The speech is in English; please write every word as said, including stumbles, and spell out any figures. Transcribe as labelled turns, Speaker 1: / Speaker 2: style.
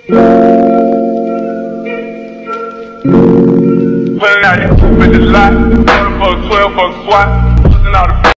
Speaker 1: Pulling out your coupe in the lot, twelve for a twelve for a squat.